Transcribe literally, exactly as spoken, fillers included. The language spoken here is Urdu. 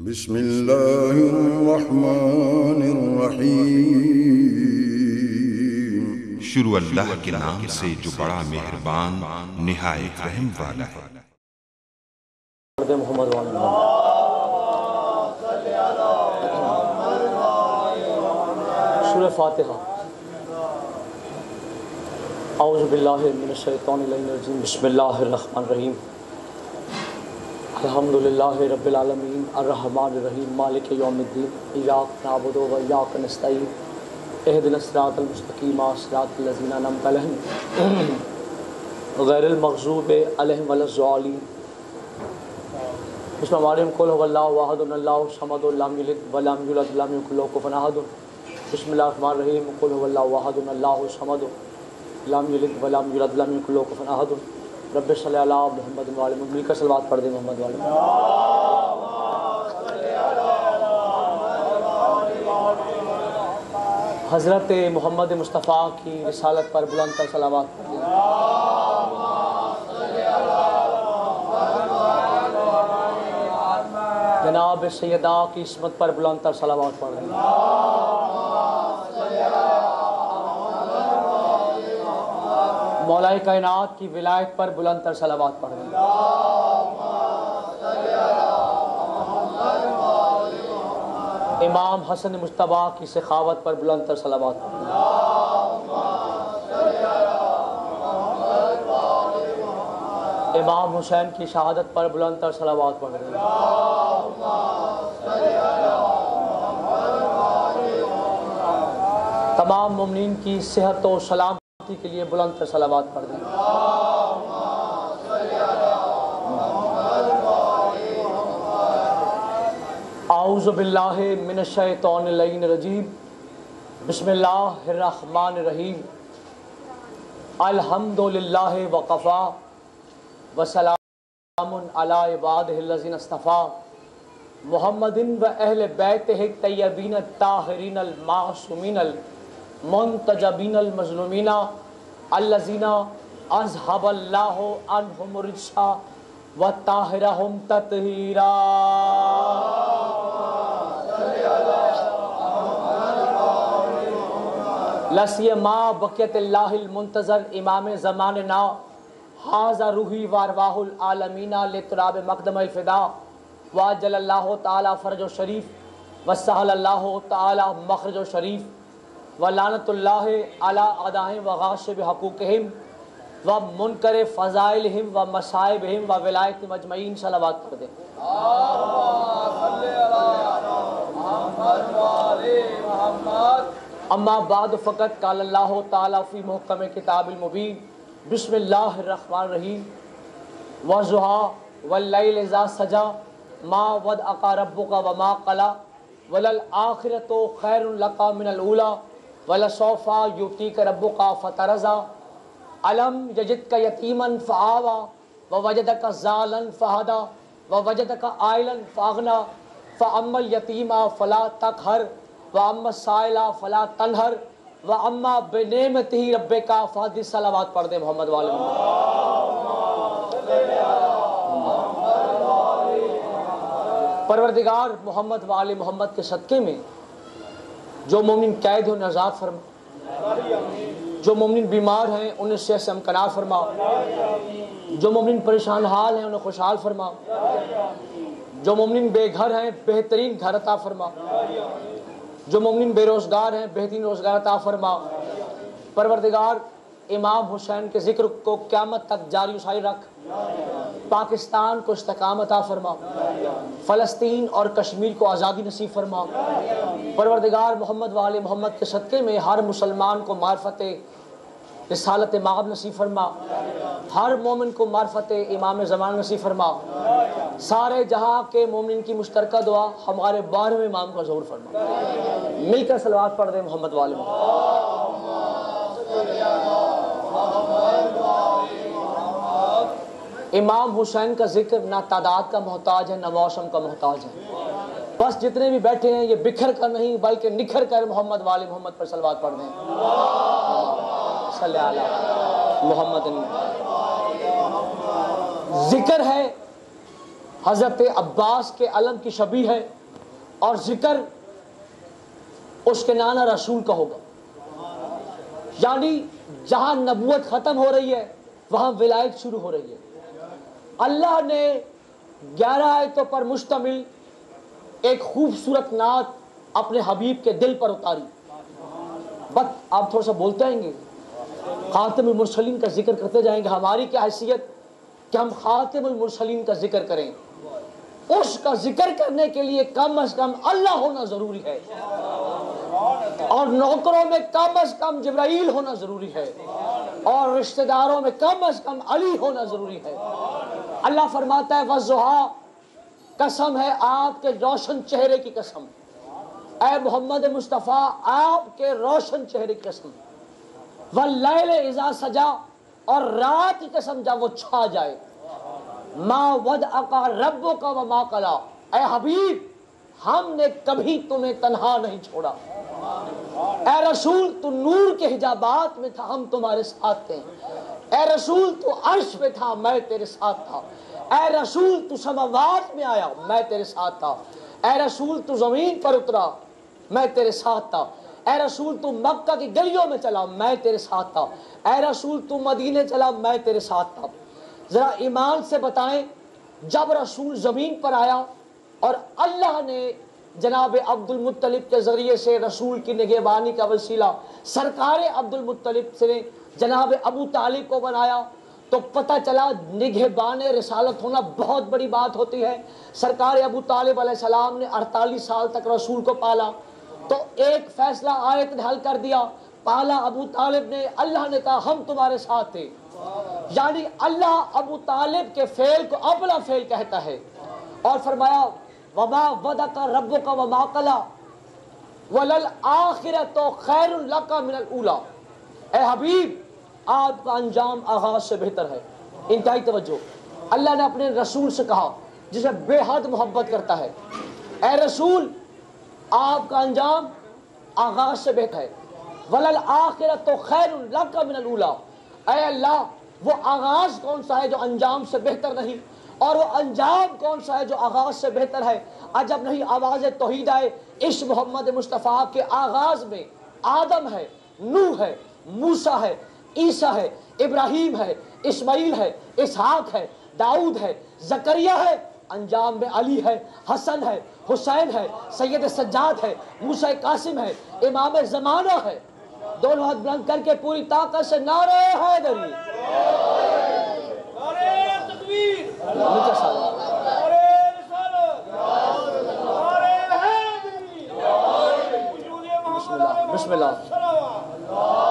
بسم اللہ الرحمن الرحیم۔ شروع اللہ کے نام سے جو بڑا مہربان نہایت رحم والا ہے۔ محمد سورہ فاتحہ۔ اعوذ باللہ من الشیطان الرجیم، بسم اللہ الرحمن الرحیم۔ الحمدللہ رب العالمین الرحمن الرحیم مالک یوم الدین، ایاک نعبد و ایاک نستعین، اہدنا الصراط المستقیم صراط الذین انعمت علیہم غیر المغضوب علیہم ولا الضالین۔ بسم اللہ الرحمن الرحیم، قل هو اللہ احد اللہ الصمد لم یلد ولم یولد ولم یکن له کفوا احد۔ بسم اللہ الرحمن الرحیم، قل هو اللہ احد اللہ الصمد لم یلد ولم یولد ولم یکن له کفوا احد۔ رب صلی اللہ علیہ محمد وعلی محمد، مل کر صلوات پڑھ دیں محمد وعلی محمد۔ حضرت محمد مصطفیٰ کی رسالت پر بلند تر صلوات پڑھ دیں۔ جناب سیدہ کی عصمت پر بلند تر صلوات پڑھ دیں۔ مولا کائنات کی ولایت پر بلند تر صلوات پڑھ دیں۔ امام حسن مجتبیٰ کی سخاوت پر بلند تر صلوات پڑھ دیں۔ امام حسین کی شہادت پر بلند تر صلوات پڑھ دیں۔ تمام مومنین کی صحت و سلامتی کے لیے بلند تر صلوات پڑھ دیں۔ اعوذ باللہ من الشیطان اللعین الرجیم، بسم اللہ الرحمن الرحیم۔ الحمدللہ وقفا وسلام علی عبادہ الذین اصطفیٰ، محمد و اہل بیتہ الطیبین الطاہرین المعصومین المنتجبین المظلومین الذین اذھب اللہ عنہم الرجس وطہرہم تطہیرا۔ لسیما بقیت اللہ المنتظر امام زماننا، حاذا روحی وارواح العالمین لتراب مقدم الفدا، واجل اللہ تعالی فرج و شریف، وسہل اللہ تعالی مخرج و شریف، ولعنت اللہ علی اعدائہم وغاصب حقوقہم ومنکر فضائلہم ومصائبہم وولایتہم اجمعین۔ صلوات پڑھ دیں۔ اما بعد فقط قال اللہ تعالی فی محکم کتاب المبین، بسم اللہ الرحمن الرحیم۔ والضحیٰ واللیل اذا سجی، ما ودعک ربک وما قلی، وللآخرۃ خیر لک من الاولی، ولسوف یعطیک ربک فترضی۔ الم یجدک یتیما فآوی، ووجدک ضالا فہدی، ووجدک عائلا فاغنی، فاما الیتیم فلا تقہر، واما السائل فلا تنہر، واما بنعمتہ ربک فحدث۔ صلوات پڑھ دیں محمد والے محمد۔ پروردگار محمد والے محمد کے صدقے میں جو مومن قید ہیں انہیں آزاد فرما، جو مومن بیمار ہیں انہیں صحت سے امکنار فرما، جو مومن پریشان حال ہیں انہیں خوشحال فرما، جو مومن بے گھر ہیں بہترین گھر عطا فرما، جو مومن بے روزگار ہیں بہترین روزگار عطا فرما۔ پروردگار امام حسین کے ذکر کو قیامت تک جاری و ساری رکھ، پاکستان کو استحکام عطا فرما، فلسطین اور کشمیر کو آزادی نصیب فرما۔ پروردگار محمد والے محمد کے صدقے میں ہر مسلمان کو معرفت رسالت مآب نصیب فرما، ہر مومن کو معرفت امام زمان نصیب فرما۔ سارے جہاں کے مومنین کی مشترکہ دعا ہمارے بارہویں امام کا ظہور فرما۔ مل کر صلوات پڑھ دیں محمد والے محمد۔ امام حسین کا ذکر نہ تعداد کا محتاج ہے نہ موسم کا محتاج ہے، بس جتنے بھی بیٹھے ہیں یہ بکھر کر نہیں بلکہ نکھر کر محمد والے محمد پر صلوات پڑھ دیں۔ صلی اللہ علیہ محمد۔ ذکر ہے حضرت عباس کے علم کی شبیہ ہے اور ذکر اس کے نانا رسول کا ہوگا. یعنی جہاں نبوت ختم ہو رہی ہے وہاں ولایت شروع ہو رہی ہے. اللہ نے گیارہ آیتوں پر مشتمل ایک خوبصورت نعت اپنے حبیب کے دل پر اتاری. بس آپ تھوڑا سا بولتے آئیں گے, خاتم المرسلین کا ذکر کرتے جائیں گے. ہماری کیا حیثیت کہ ہم خاتم المرسلین کا ذکر کریں. اس کا ذکر کرنے کے لیے کم از کم اللہ ہونا ضروری ہے, اور نوکروں میں کم از کم جبرائیل ہونا ضروری ہے, اور رشتہ داروں میں کم از کم علی ہونا ضروری ہے. اللہ فرماتا ہے وَالضُّحَىٰ, قسم ہے آپ کے روشن چہرے کی قسم, اے محمد مصطفیٰ آپ کے روشن چہرے کی قسم. وَاللَّيْلِ اِذَا سَجَا, اور رات کی قسم جب وہ چھا جائے. مَا وَدْعَكَ رَبُّكَ وَمَا قَلَىٰ, اے حبیب ہم نے کبھی تمہیں تنہا نہیں چھوڑا. اے رسول تو نور کے حجابات میں تھا, ہم تمہارے ساتھ تھے. اے رسول تو عرش پہ تھا, میں تیرے ساتھ تھا. اے رسول تو سماوات میں آیا, میں تیرے ساتھ تھا. اے رسول تو زمین پر اترا, میں تیرے ساتھ تھا. اے رسول تو مکہ کی گلیوں میں چلا, میں تیرے ساتھ تھا. اے رسول تو مدینے چلا, میں تیرے ساتھ تھا. ذرا ایمان سے بتائیں, جب رسول زمین پر آیا اور اللہ نے جناب عبد المطلب کے ذریعے سے رسول کی نگہبانی کا وسیلہ سرکار عبد المطلب سے جناب ابو طالب کو بنایا, تو پتہ چلا نگہبان رسالت ہونا بہت بڑی بات ہوتی ہے. سرکار ابو طالب علیہ السلام نے اڑتالیس سال تک رسول کو پالا, تو ایک فیصلہ آیت نے حل کر دیا. پالا ابو طالب نے, اللہ نے کہا ہم تمہارے ساتھ تھے. یعنی اللہ ابو طالب کے فعل کو اپنا فعل کہتا ہے, اور فرمایا وَمَا وَدَكَ رَبُّكَ وَمَا قَلَىٰ وَلَلْآخِرَةُ خَيْرٌ لَكَ مِنَ الْأُولَىٰ. اے حبیب آپ کا انجام آغاز سے بہتر ہے. انتہائی توجہ, اللہ نے اپنے رسول سے کہا جسے بے حد محبت کرتا ہے, اے رسول آپ کا انجام آغاز سے بہتر ہے. وَلَلْآخِرَةُ خَيْرٌ لَكَ مِنَ الْأُولَىٰ, اے اللہ وہ آغاز کون سا ہے جو انجام سے بہتر نہیں, اور وہ انجام کون سا ہے جو آغاز سے بہتر ہے. عجب نہیں آواز توحید آئے اس محمد مصطفیٰ کے آغاز میں آدم ہے, نوح ہے, موسیٰ ہے, عیسیٰ ہے, ابراہیم ہے, اسماعیل ہے, اسحاق ہے, داؤد ہے, زکریا ہے. انجام میں علی ہے, حسن ہے, حسین ہے, سید سجاد ہے, موسیٰ قاسم ہے, امام زمانہ ہے. دونوں ہاتھ بلند کر کے پوری طاقت سے نعرہ حیدری, نعرہ تکبیر, نیچے سالہ, نعرہ رسالت, نعرہ حیدری, بسم اللہ, بسم اللہ.